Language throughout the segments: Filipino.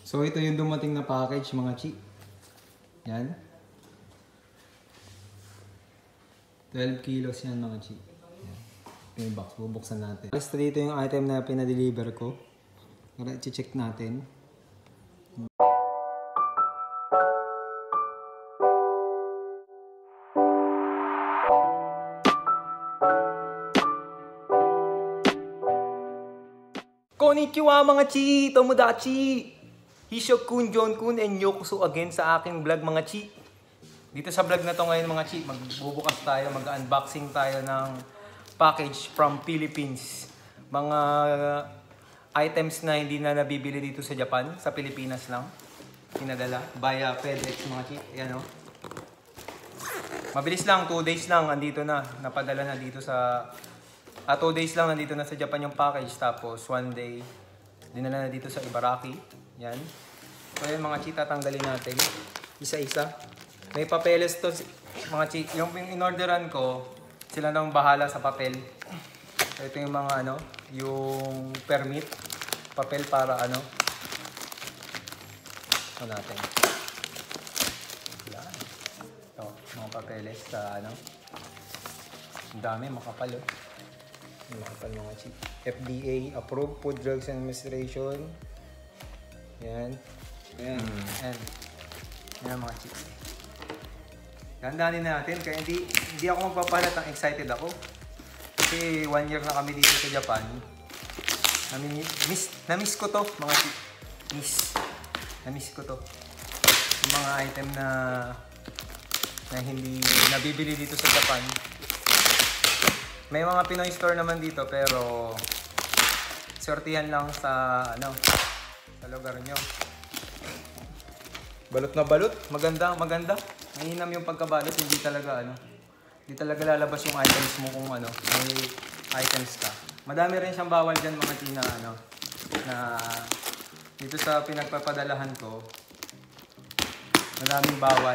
So ito yung dumating na package mga chi. Yan. 12 kilos yan mga chi. Yan. Ito yung box. Bubuksan natin. Basta dito yung item na pinadeliver ko. Para i-check natin. Konnichiwa mga chi! Tomodachi! Hishokun, Jonkun, and Yokusu again sa aking vlog mga chi. Dito sa vlog na to ngayon mga chi, magbubukas tayo, mag-unboxing tayo ng package from Philippines. Mga items na hindi na nabibili dito sa Japan, sa Pilipinas lang. Pinadala via FedEx mga chi. Ayan o. Mabilis lang, 2 days lang, andito na. Napadala na dito sa... 2 days lang nandito na sa Japan yung package, tapos 1 day dinala na dito sa Ibaraki. Yan. So yan mga chi, tatanggalin natin isa-isa. May papeles to mga chi. Yung in-orderan ko, sila nang bahala sa papel. So ito yung mga ano, yung permit, papel para ano. Ito natin. Yan. Ito, mga papeles sa ano. Ang dami, makapal oh. Makapal mga chi. FDA, Approved Food Drugs Administration. Yan. Yan. Yan. Yan mga chi. Gandanin natin. Kaya hindi ako magpapalatang excited ako. Kasi 1 year na kami dito sa Japan. Na-miss ko to mga chi. Na-miss ko to. Yung mga item na hindi nabibili dito sa Japan. May mga Pinoy store naman dito pero sortihan lang sa ano, sa lugar nyo. Balot na balot, maganda. Mahinam yung pagkabalot, hindi talaga lalabas yung items mo kung ano, may items ka. Madami rin siyang bawal diyan mga China ano, na dito sa pinagpapadalahan ko. Madaming bawal.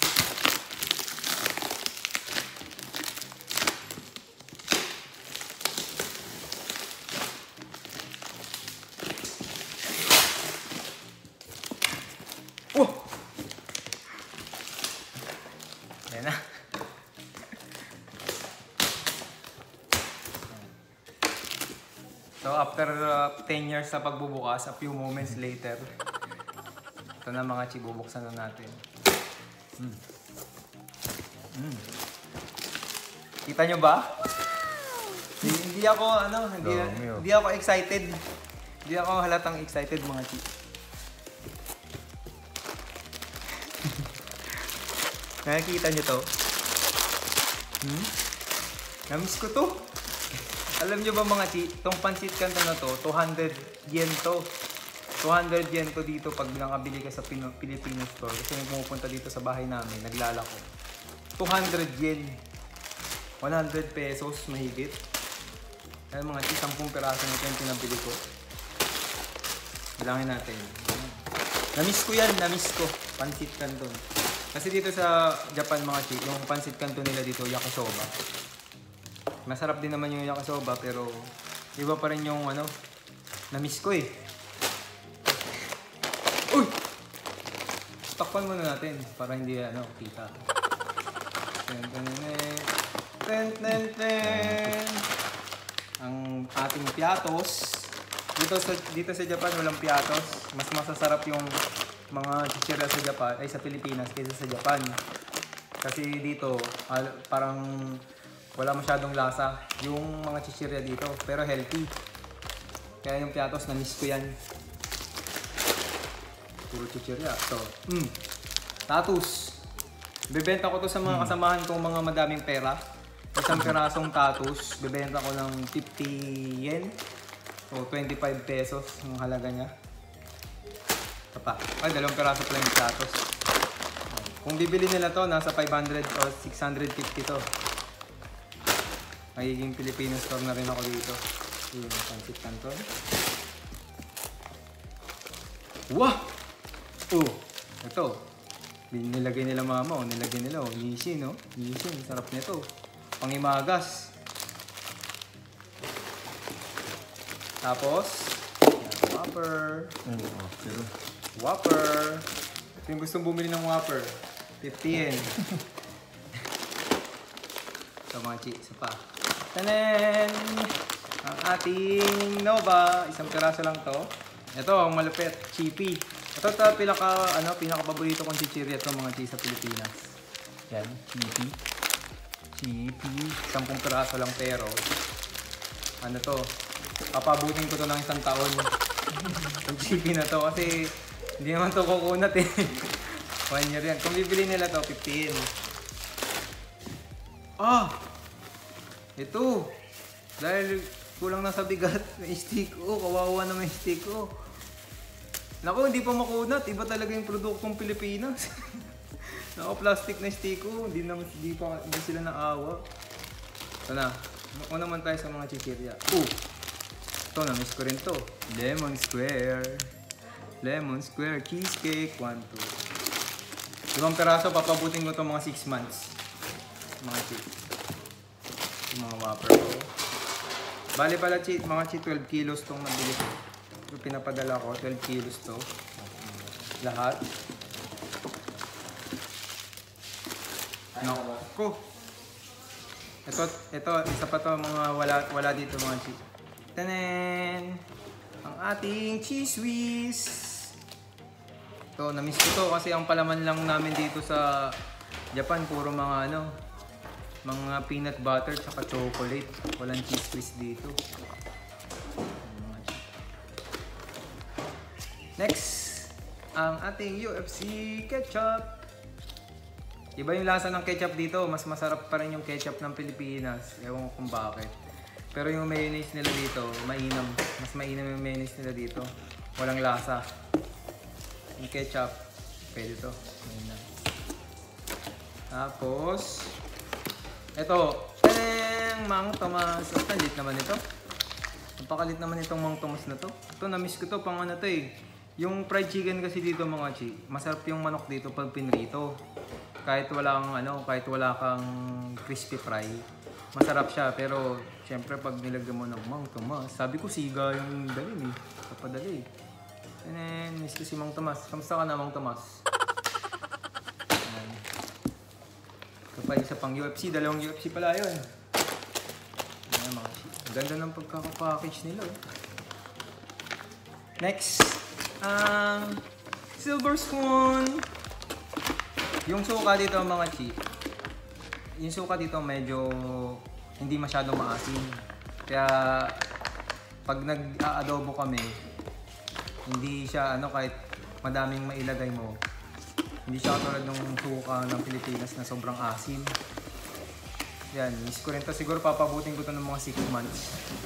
Yan na. So after 10 years sa pagbubukas, a few moments later, ito na mga chi, bubuksan na natin. Kita nyo ba? Hindi ako hindi ako excited. Hindi ako halatang excited mga chi. Nakikita nyo to? Namiss ko to. Alam nyo ba mga chi, itong pancit canton na to, 200 yen to. 200 yen to dito pag nakabili ka sa Filipino store. Kasi nung pumupunta dito sa bahay namin, naglalako. 200 yen. 100 pesos mahigit. Kaya mga chi, 10 peraso nito yung pinabili ko. Bilangin natin. Namiss ko yan, namiss ko. Pancit canton. Kasi dito sa Japan mga chi, yung pancit canton nila dito, yakisoba. Masarap din naman yung yakisoba pero iba pa rin yung ano, na-miss ko eh. Uy! Takpan muna natin para hindi ano, kita. Ang ating piatos. Dito sa Japan walang piatos. Mas masasarap yung mga chichirya sa Japan ay sa Pilipinas kaysa sa Japan. Kasi dito parang wala masyadong lasa yung mga chichirya dito, pero healthy. Kaya yung piatos na-miss ko yan. Puro chichirya. So, tatus. Bebenta ko to sa mga kasamahan kong mga madaming pera. Isang perasong tatus, bebenta ko ng 50 yen. So, 25 pesos ang halaga niya. Pa. Ay, 2 peraso pala yung platos. Kung bibili nila to, nasa 500 o 650 to. Magiging Filipino store na rin ako dito. Yung pancit canton. Wah! Oh! Ito. Nilagay nila mama, nilagay nila, Nissin, no? Nissin, sarap nito. Pangimagas. Tapos, whopper. Whopper. Yung gustong bumili ng Whopper, 50 yen. So mga chi, isa pa. Tanen! Ang ating Nova, isang piraso lang to. Ito, ang malupit, chippy. Ito pinaka-paborito kong chichirya ito mga chi sa Pilipinas. Yan, chippy. Chippy, 10 piraso lang pero ano to, papabutin ko to ng 1 taon. Ang chippy na to kasi hindi naman to kukunat eh. 1 year yan. Kung bibili nila to, 15. Ito. Dahil kulang na sa bigat ng stick ko. Kawawa na may stick ko. Naku, hindi pa makunat. Iba talaga yung produktong Pilipinas. Naka-plastic na stick ko. Hindi sila naawa. Ito na. Ako naman tayo sa mga chichirya. Ito, na-miss ko rin to. Lemon Square. Lemon Square cheesecake. 1, 2. 5 peraso, papabutin ko to mga 6 months. Mga cheese. Yung mga Whopper ko. Bali pala mga 12 kilos tong nabili ko. Yung pinapadala ko, 12 kilos to. Lahat. Naku. Ito, isa pa to mga wala dito mga cheese. Tanen! Ang ating cheese whiz. Ito, na-miss ko to kasi ang palaman lang namin dito sa Japan, puro mga mga peanut butter tsaka chocolate. Walang cheese whiz dito. Next, ang ating UFC ketchup. Iba yung lasa ng ketchup dito. Mas masarap pa rin yung ketchup ng Pilipinas. Ewan ko kung bakit. Pero yung mayonnaise nila dito, mainam. Mas mainam yung mayonnaise nila dito. Walang lasa. Yung ketchup, pwede to. Mainam. Tapos, ito. Mang Tomas. Kalit naman ito. Napakalit naman itong Mang Tomas na to. Ito, na-miss ko to. Pang ano to eh. Yung fried chicken kasi dito mga chi, masarap yung manok dito pag pinrito. Kahit wala kang crispy fry, masarap siya. Pero syempre pag nilagyan mo ng Mang Tomas, sabi ko siga yung dalhin eh. Kapadali. And then, miss ko si Mang Tomas. Kamusta ka na Mang Tomas? Ito pa isa pang UFC, dalawang UFC pala yun. Ayan mga chi. Ang ganda ng pagkakapackage nila. Next, Silver Spoon. Yung suka dito mga chi, yung suka dito medyo hindi masyadong maasim. Kaya pag nag-aadobo kami, hindi siya kahit madaming mailagay mo, hindi siya katulad ng suka ng Pilipinas na sobrang asim. Yan, miss ko rin to. Siguro papabutin ko to ng mga 6 months.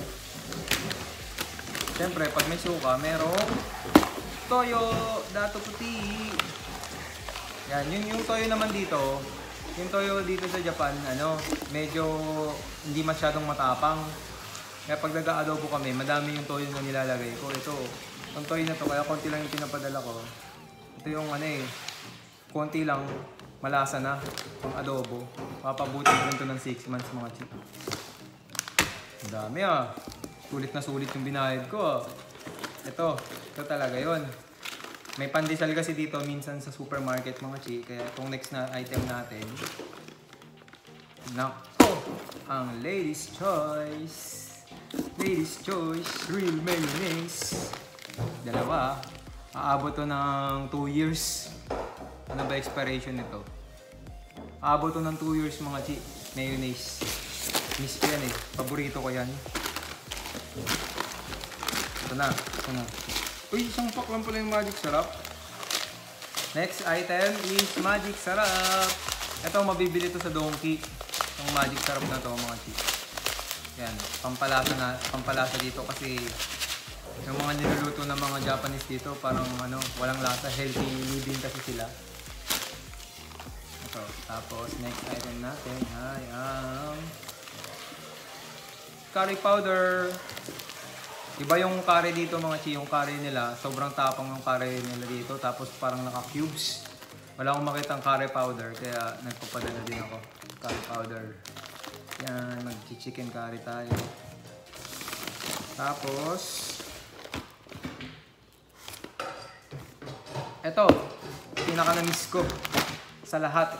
Siyempre, pag may suka, merong toyo, dato puti. Yan, yung toyo naman dito, yung toyo dito sa Japan, medyo hindi masyadong matapang. Kaya pag nag-aadobo kami, madami yung toyo na nilalagay ko. Ito, yung toyo na to, kaya konti lang yung pinapadala ko. Ito yung konti lang, malasa na, pang adobo. Papabutin ko rin to ng 6 months mga chik. Ang dami Sulit na sulit yung binayad ko Ito talaga yon. May pandesal kasi dito minsan sa supermarket mga chi. Kaya itong next na item natin, nako, ang Lady's Choice. Lady's Choice Real Mayonnaise. Dalawa. Aabot to ng 2 years. Ano ba expiration nito? Aabot to ng 2 years mga chi. Mayonnaise. Miss ko yan eh. Paborito ko yan. Ito na. Uy, isang pack lang pala yung Magic Sarap. Next item is Magic Sarap. Ito, mabibili to sa Donkey. Yung Magic Sarap na to mga chi. Yan, pampalasa dito kasi yung mga niluluto ng mga Japanese dito parang walang lasa, healthy living kasi sila. Ito, tapos next item natin ay ang curry powder. Iba yung curry dito mga chi, yung curry nila, sobrang tapang yung curry nila dito, tapos parang naka-cubes. Wala akong makita ang curry powder, kaya nagpapadala din ako. Curry powder. Yan, mag-chicken curry tayo. Tapos, Ito, pinaka-na-miss ko sa lahat.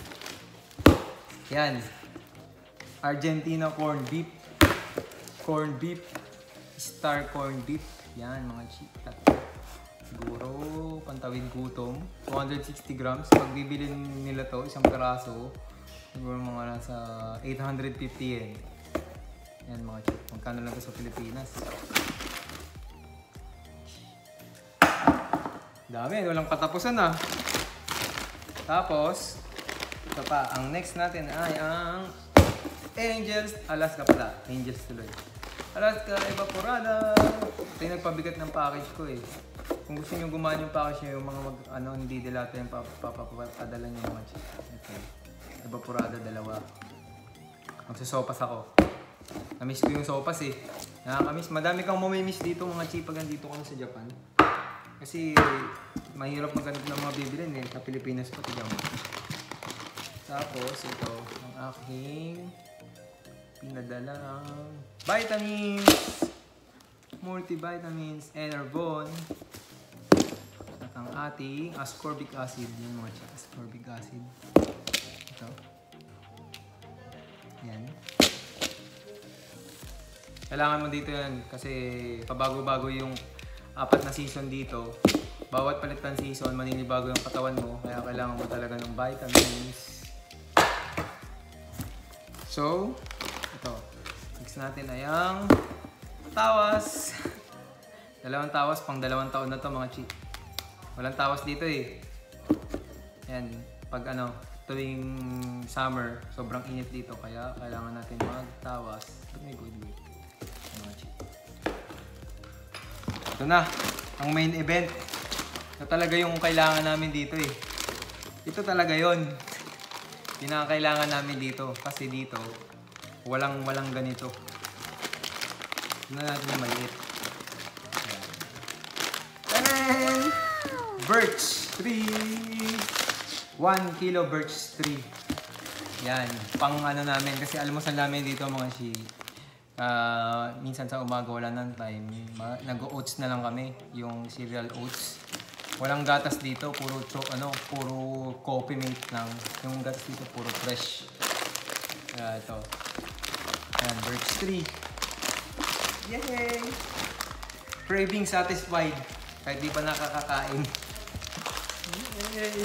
Yan. Argentina corned beef. Corned beef. Star corned beef. Yan, mga chita. Siguro, pantawid gutom. 260 grams. Pag bibili nila to, isang peraso, siguro mga nasa 850 yen. Yan, mga chita. Magkano lang to sa Pilipinas? Dami, walang katapusan ah. Tapos, ito pa, ang next natin ay ang Angels, Alaska pala. Angels tuloy. Alaska Evaporada. Ito yung nagpabigat ng package ko eh. Kung gusto nyo gumawa yung package nyo, yung mga hindi dilata yung papadala nyo naman siya. Ito, Evaporada, dalawa. Magsasopas ako. Namiss ko yung sopas eh. Nakakamiss. Madami kang mamimiss dito mga chipag dito ka na sa Japan. Kasi mahirap maghanap ng mga bibilin eh. Sa Pilipinas pa tigyan mo. Tapos ito ang aking pinadalang vitamins. Multivitamins, Enervon. At ang ating ascorbic acid. Yung mga check, ascorbic acid. Ito. Yan. Kailangan mo dito yan kasi pabago-bago yung 4 na season dito. Bawat palit ng season, maninibago yung katawan mo. Kaya kailangan mo talaga ng vitamins. So, ito. Mix natin ay ang tawas. 2 tawas, pang 2 taon na to mga chi. Walang tawas dito eh. Yan. Pag tuwing summer, sobrang init dito. Kaya kailangan natin magtawas. Good. Mga chi. Ito na, ang main event. Ito talaga yung kailangan namin dito eh. Ito talaga yon. Pinakakailangan namin dito. Kasi dito, walang ganito. Ito na natin yung maliit. Ayan. Birch tree. 1 kilo birch tree. Yan, pang namin. Kasi almusal namin dito mga shi. Minsan sa umaga wala nang time, nag-oats na lang kami, yung cereal oats. Walang gatas dito, puro coffee milk lang. Yung gatas dito puro fresh. Kaya ito. Ayan, birch tree. Yay! Craving satisfied. Kahit di pa nakakakain. Yay!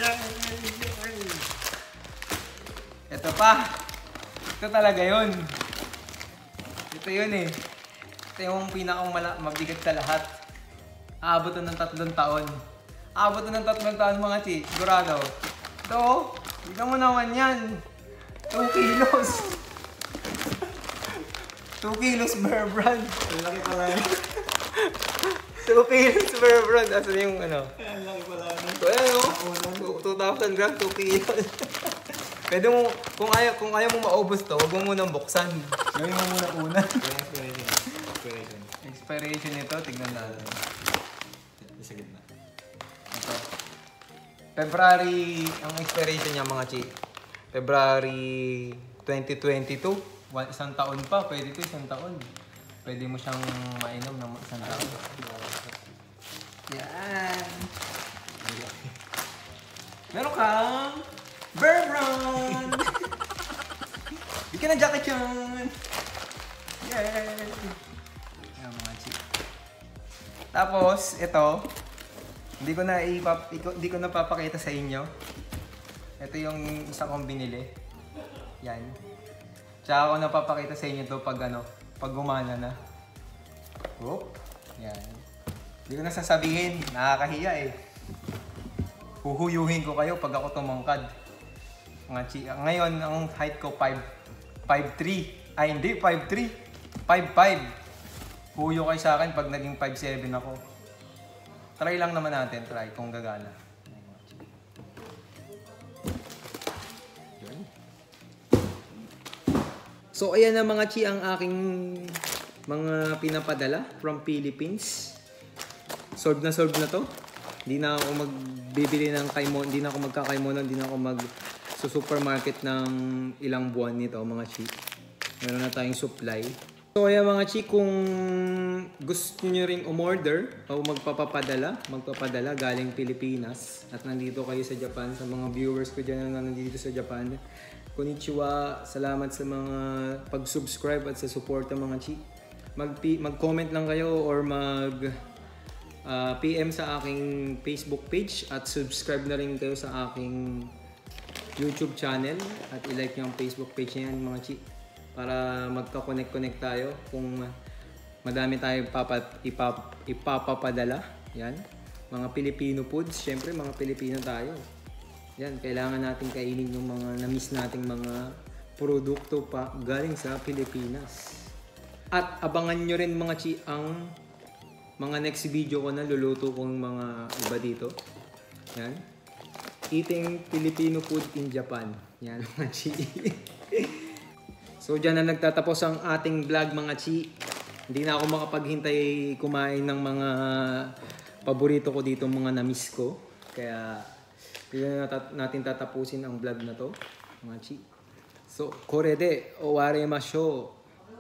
Ito pa. Ito talaga yun. Ito yun eh. Ito yung pinakang mabigat sa lahat. Aabot na ng 3 taon. Aabot na ng 3 taon mga chi. Sigurado. Ito, tignan mo naman yan. 2 kilos. 2 kilos Bear Brand. Ang laki pala yun. 2 kilos Bear Brand. Asan yung Ang laki pala yun. So ayan o. 2,000 grams, 2 kilos. Pwede mo, kung ayaw mo maubos to, huwag mo munang buksan. Gawin mo muna una. Expiration nito, tignan natin. Sa gitna. Ito. February, ang expiration niya mga chi. February 2022. 1 taon pa, pwede ito 1 taon. Pwede mo siyang mainom ng 1 taon. Yan. Meron kang Bear Brand! Di ka na jacket yan! Yay! Yan mga chip. Tapos, ito. Hindi ko na papakita sa inyo. Ito yung isa kong binili. Yan. Tsaka ako napapakita sa inyo to pag gumana na. Oh, yan. Hindi ko na sasabihin. Nakakahiya eh. Huhuyuhin ko kayo pag ako tumangkad. Ngayon, ang height ko 5'3". Ay, hindi, 5'3". 5'5". Huyo kayo sa akin pag naging 5'7 ako. Try lang naman natin, kung gagana. So, ayan na mga chi ang aking mga pinapadala from Philippines. Solve na to. Hindi na ako magbibili ng kaimon, hindi na ako magkakaimono, hindi na ako supermarket ng ilang buwan nito mga chi. Meron na tayong supply. So ayan mga chi, kung gusto nyo ring umorder o magpapadala galing Pilipinas at nandito kayo sa Japan, sa mga viewers ko dyan na nandito sa Japan, konnichiwa, salamat sa mga pag-subscribe at sa support ng mga chi. Mag-comment lang kayo or PM sa aking Facebook page at subscribe na rin kayo sa aking YouTube channel at i-like nyo ang Facebook page niyan mga chi, para magka-connect tayo kung madami tayong ipapapadala. Yan, mga Filipino foods, syempre mga Pilipino tayo. Yan, kailangan natin kainin yung mga na-miss nating mga produkto pa galing sa Pilipinas. At abangan nyo rin mga chi ang mga next video ko na luluto kong mga iba dito. Yan, eating Filipino food in Japan. Yan mga chi. So dyan na nagtatapos ang ating vlog mga chi. Hindi na ako makapaghintay kumain ng mga paborito ko dito, mga na-miss ko. Kaya dito na natin tatapusin ang vlog na to mga chi. So, korede, owarimashou.